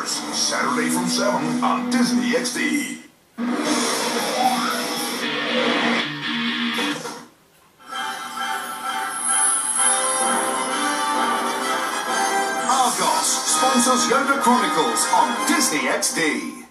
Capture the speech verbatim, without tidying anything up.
Adventures, Saturday from seven on Disney X D. Argos sponsors Yoda Chronicles on Disney X D.